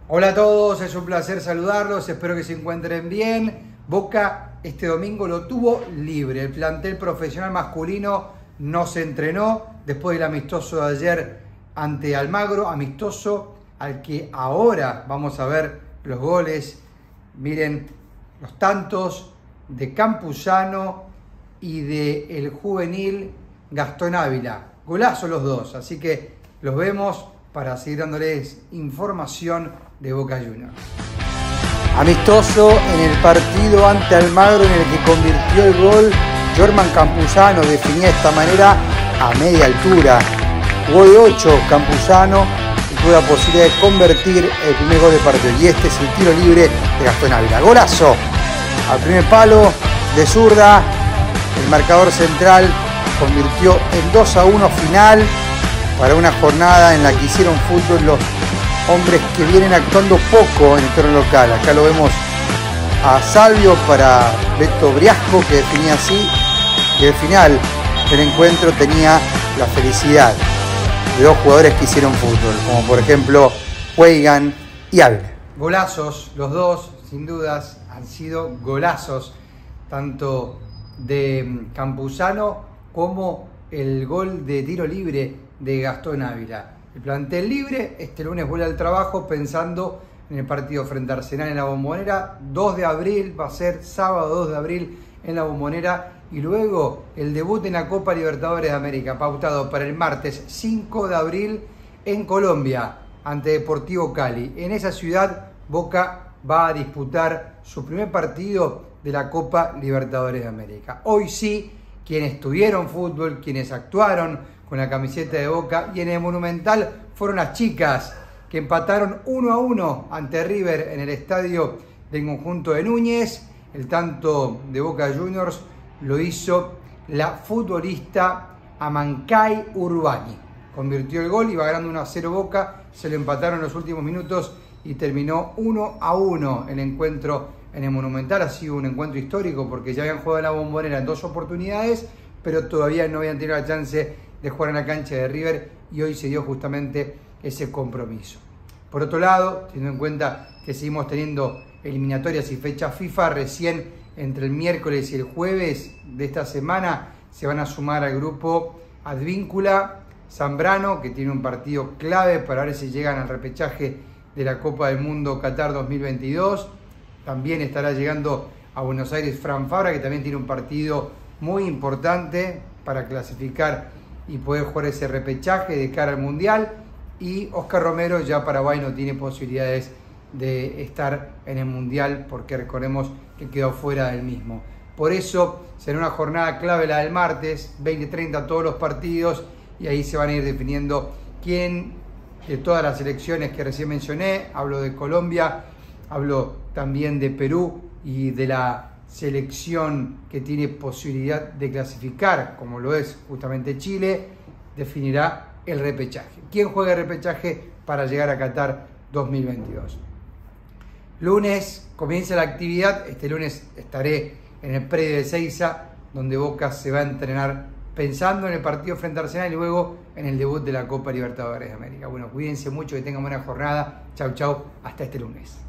Hola a todos, es un placer saludarlos, espero que se encuentren bien. Boca este domingo lo tuvo libre, el plantel profesional masculino no se entrenó después del amistoso de ayer ante Almagro, amistoso al que ahora vamos a ver los goles. Miren los tantos de Campuzano y del juvenil Gastón Ávila, golazo los dos, así que los vemos para seguir dándoles información de Boca Juniors. Amistoso en el partido ante Almagro en el que convirtió el gol Jorman Campuzano, definía de esta manera a media altura. Jugó de 8 Campuzano y tuvo la posibilidad de convertir el primer gol del partido. Y este es el tiro libre de Gastón Ávila. Golazo al primer palo de zurda. El marcador central convirtió en 2-1 final para una jornada en la que hicieron fútbol los hombres que vienen actuando poco en el torneo local. Acá lo vemos a Salvio para Beto Briasco, que definía así, y al final del encuentro tenía la felicidad de dos jugadores que hicieron fútbol, como por ejemplo Weigan y Ávila. Golazos, los dos, sin dudas, han sido golazos, tanto de Campuzano como el gol de tiro libre de Gastón Ávila. El plantel libre este lunes vuelve al trabajo pensando en el partido frente a Arsenal en la Bombonera. 2 de abril, va a ser sábado 2 de abril en la Bombonera. Y luego el debut en la Copa Libertadores de América, pautado para el martes 5 de abril en Colombia, ante Deportivo Cali. En esa ciudad, Boca va a disputar su primer partido de la Copa Libertadores de América. Hoy sí, quienes tuvieron fútbol, quienes actuaron con la camiseta de Boca, y en el Monumental fueron las chicas que empataron 1-1 ante River en el estadio del conjunto de Núñez. El tanto de Boca Juniors lo hizo la futbolista Amancay Urbani. Convirtió el gol, iba ganando 1-0 Boca, se lo empataron en los últimos minutos y terminó 1-1 el encuentro en el Monumental. Ha sido un encuentro histórico porque ya habían jugado en la Bombonera en 2 oportunidades, pero todavía no habían tenido la chance de jugar en la cancha de River, y hoy se dio justamente ese compromiso. Por otro lado, teniendo en cuenta que seguimos teniendo eliminatorias y fechas FIFA, recién entre el miércoles y el jueves de esta semana se van a sumar al grupo Advíncula, Zambrano, que tiene un partido clave para ver si llegan al repechaje de la Copa del Mundo Qatar 2022. También estará llegando a Buenos Aires Fran Fabra, que también tiene un partido muy importante para clasificar y poder jugar ese repechaje de cara al Mundial. Y Oscar Romero, ya Paraguay no tiene posibilidades de estar en el Mundial porque recordemos que quedó fuera del mismo. Por eso será una jornada clave la del martes, 20:30 todos los partidos, y ahí se van a ir definiendo quién de todas las selecciones que recién mencioné. Hablo de Colombia, hablo también de Perú y de la selección que tiene posibilidad de clasificar, como lo es justamente Chile, definirá el repechaje. ¿Quién juega el repechaje para llegar a Qatar 2022? Lunes comienza la actividad. Este lunes estaré en el predio de Ezeiza, donde Boca se va a entrenar pensando en el partido frente a Arsenal y luego en el debut de la Copa Libertadores de América. Bueno, cuídense mucho, que tengan buena jornada. Chau, chau, hasta este lunes.